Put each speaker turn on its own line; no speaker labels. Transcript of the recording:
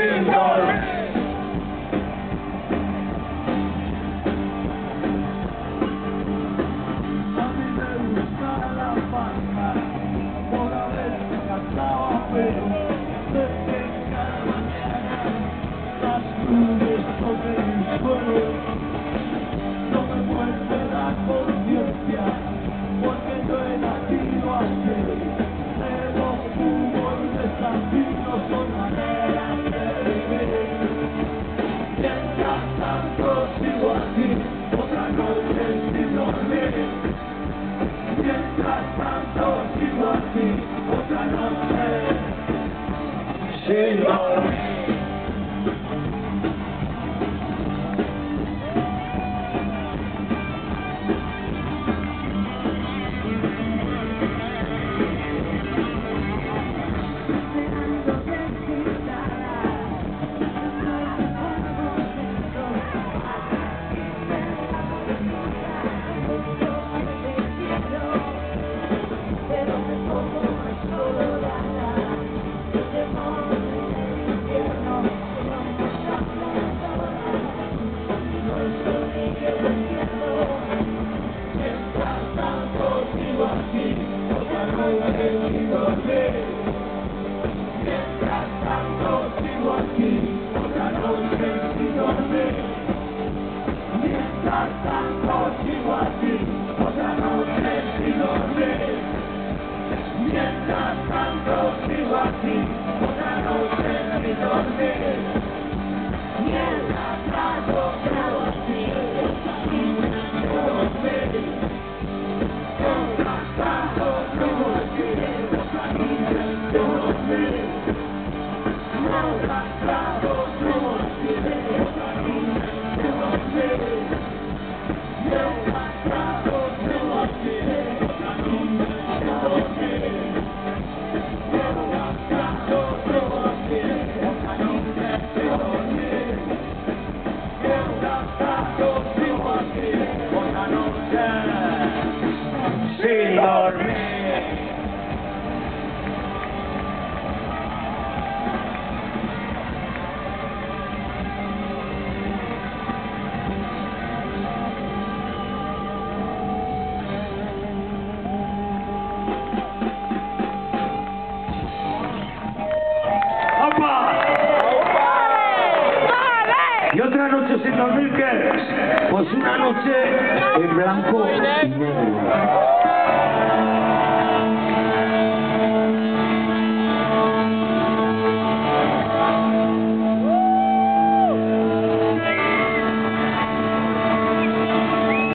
sin dormir.
A mí me gusta la pasta, por haberme cansado a pelo, de que cada mañana las nubes toquen el suelo. No me muerde la conciencia, porque yo he nacido así. Pero fútbol, desafío, son maneras de vivir. Mientras tanto sigo aquí, otra noche sin dormir. Mientras tanto sigo aquí, otra noche sin dormir. Mientras tanto sigo aquí, otra noche sin dormir. Mientras tanto sigo aquí, otra noche sin dormir. Mientras tanto sigo aquí, otra noche sin dormir. Mientras tanto sigo aquí, mientras tanto sigo aquí, otra noche sin dormir. Mientras tanto sigo aquí, otra noche sin dormir. Mientras tanto sigo aquí, otra noche sin dormir. Mientras tanto sigo aquí, otra noche sin dormir. Mientras tanto sigo aquí, otra noche sin dormir.
¿Y otra noche sin dormir qué es? Pues una noche en blanco y negro.